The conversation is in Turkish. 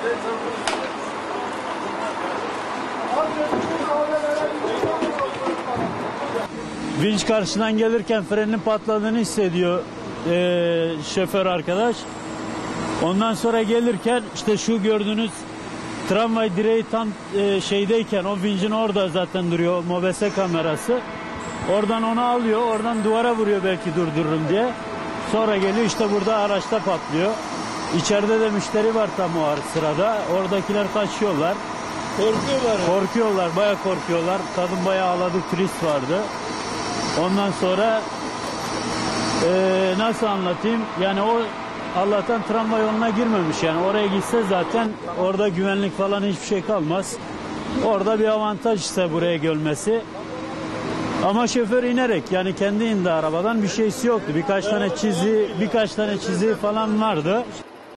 Vinç karşıdan gelirken frenin patladığını hissediyor şoför arkadaş. Ondan sonra gelirken işte şu gördüğünüz tramvay direği tam şeydeyken o vincin orada zaten duruyor mobese kamerası. Oradan onu alıyor, oradan duvara vuruyor belki durdururum diye. Sonra geliyor işte burada araçta patlıyor. İçeride de müşteri var tam o sırada. Oradakiler kaçıyorlar. Korkuyorlar. Korkuyorlar, bayağı korkuyorlar. Kadın bayağı ağladı, turist vardı. Ondan sonra nasıl anlatayım? Yani o Allah'tan tramvay yoluna girmemiş. Yani oraya gitse zaten orada güvenlik falan hiçbir şey kalmaz. Orada bir avantaj ise buraya gelmesi. Ama şoför inerek yani kendi indi arabadan bir şeysi yoktu. Birkaç tane çiziği falan vardı.